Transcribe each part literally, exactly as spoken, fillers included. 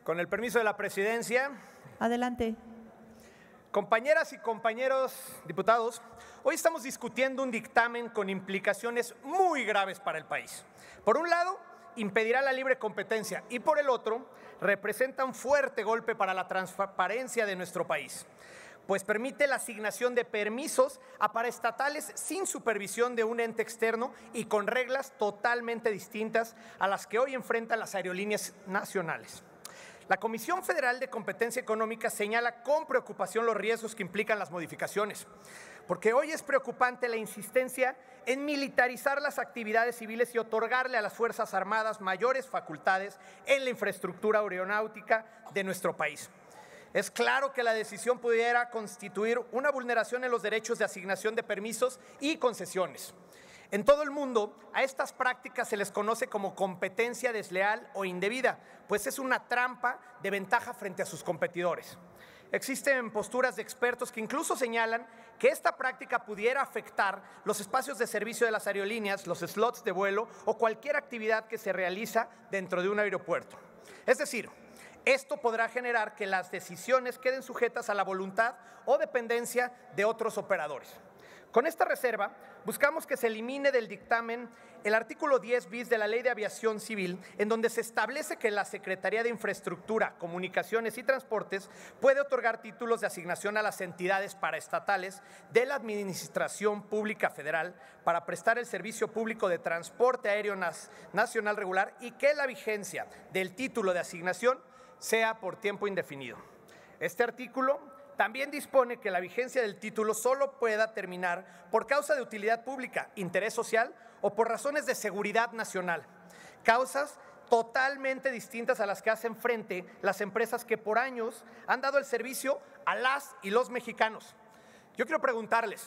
Con el permiso de la presidencia. Adelante. Compañeras y compañeros diputados, hoy estamos discutiendo un dictamen con implicaciones muy graves para el país. Por un lado, impedirá la libre competencia y por el otro, representa un fuerte golpe para la transparencia de nuestro país, pues permite la asignación de permisos a paraestatales sin supervisión de un ente externo y con reglas totalmente distintas a las que hoy enfrentan las aerolíneas nacionales. La Comisión Federal de Competencia Económica señala con preocupación los riesgos que implican las modificaciones, porque hoy es preocupante la insistencia en militarizar las actividades civiles y otorgarle a las Fuerzas Armadas mayores facultades en la infraestructura aeronáutica de nuestro país. Es claro que la decisión pudiera constituir una vulneración en los derechos de asignación de permisos y concesiones. En todo el mundo, a estas prácticas se les conoce como competencia desleal o indebida, pues es una trampa de ventaja frente a sus competidores. Existen posturas de expertos que incluso señalan que esta práctica pudiera afectar los espacios de servicio de las aerolíneas, los slots de vuelo o cualquier actividad que se realiza dentro de un aeropuerto. Es decir, esto podrá generar que las decisiones queden sujetas a la voluntad o dependencia de otros operadores. Con esta reserva, buscamos que se elimine del dictamen el artículo diez bis de la Ley de Aviación Civil, en donde se establece que la Secretaría de Infraestructura, Comunicaciones y Transportes puede otorgar títulos de asignación a las entidades paraestatales de la Administración Pública Federal para prestar el servicio público de transporte aéreo nacional regular y que la vigencia del título de asignación sea por tiempo indefinido. Este artículo también dispone que la vigencia del título solo pueda terminar por causa de utilidad pública, interés social o por razones de seguridad nacional, causas totalmente distintas a las que hacen frente las empresas que por años han dado el servicio a las y los mexicanos. Yo quiero preguntarles,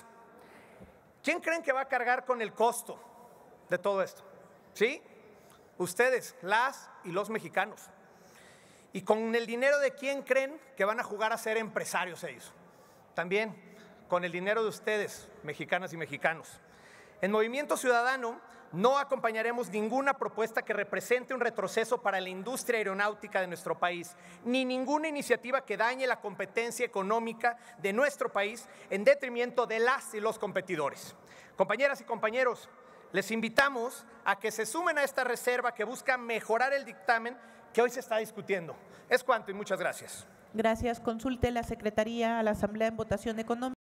¿quién creen que va a cargar con el costo de todo esto? ¿Sí? Ustedes, las y los mexicanos. ¿Y con el dinero de quién creen que van a jugar a ser empresarios ellos? También con el dinero de ustedes, mexicanas y mexicanos. En Movimiento Ciudadano no acompañaremos ninguna propuesta que represente un retroceso para la industria aeronáutica de nuestro país, ni ninguna iniciativa que dañe la competencia económica de nuestro país en detrimento de las y los competidores. Compañeras y compañeros, les invitamos a que se sumen a esta reserva que busca mejorar el dictamen que hoy se está discutiendo. Es cuanto y muchas gracias. Gracias. Consulte la Secretaría a la Asamblea en votación económica.